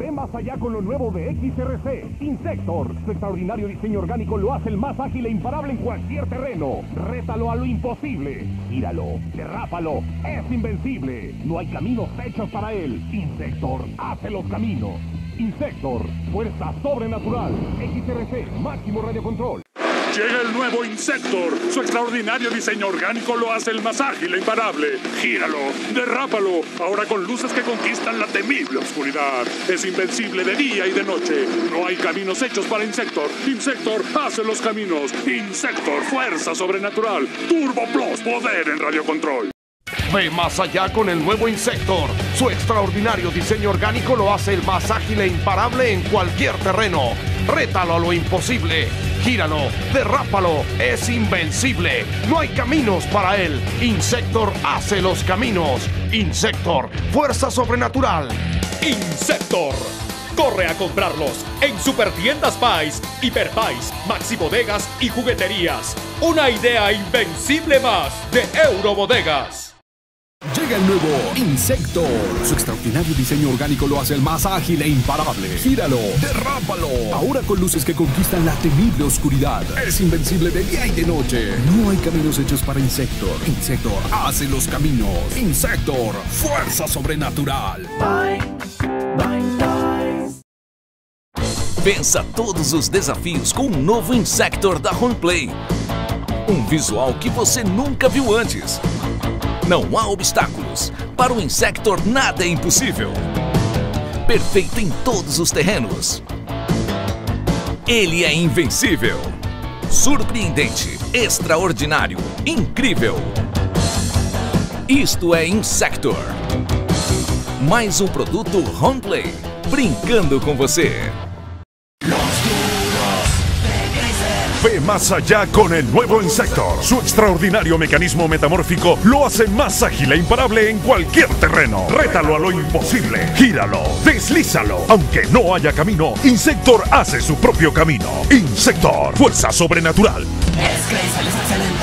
Ve más allá con lo nuevo de XRC, Insector. Su extraordinario diseño orgánico lo hace el más ágil e imparable en cualquier terreno. Rétalo a lo imposible. Gíralo, derrápalo, es invencible. No hay caminos hechos para él. Insector hace los caminos. Insector, fuerza sobrenatural. XRC, máximo radio control. Llega el nuevo Insector. Su extraordinario diseño orgánico lo hace el más ágil e imparable. Gíralo, derrápalo, ahora con luces que conquistan la temible oscuridad. Es invencible de día y de noche. No hay caminos hechos para Insector. Insector hace los caminos. Insector, fuerza sobrenatural. Turbo Plus, poder en radio control. Ve más allá con el nuevo Insector. Su extraordinario diseño orgánico lo hace el más ágil e imparable en cualquier terreno. Rétalo a lo imposible. Gíralo, derrápalo, es invencible. No hay caminos para él. Insector hace los caminos. Insector, fuerza sobrenatural. Insector. Corre a comprarlos en Supertiendas Pais, Hiper Pais, Maxi Bodegas y Jugueterías. Una idea invencible más de Eurobodegas. Llega el nuevo Insector. Su extraordinario diseño orgánico lo hace el más ágil e imparable. Gíralo, derrápalo, ahora con luces que conquistan la temible oscuridad. Es invencible de día y de noche. No hay caminos hechos para Insector. Insector hace los caminos. Insector, fuerza sobrenatural. Vença todos os desafios com o novo Insector da Homeplay. Um visual que você nunca viu antes. Não há obstáculos. Para o Insector nada é impossível. Perfeito em todos os terrenos. Ele é invencível. Surpreendente, extraordinário, incrível. Isto é Insector. Mais um produto Homeplay. Brincando com você. Ve más allá con el nuevo Insector. Su extraordinario mecanismo metamórfico lo hace más ágil e imparable en cualquier terreno. Rétalo a lo imposible. Gíralo, deslízalo. Aunque no haya camino, Insector hace su propio camino. Insector, fuerza sobrenatural. Es Grace, el excelente.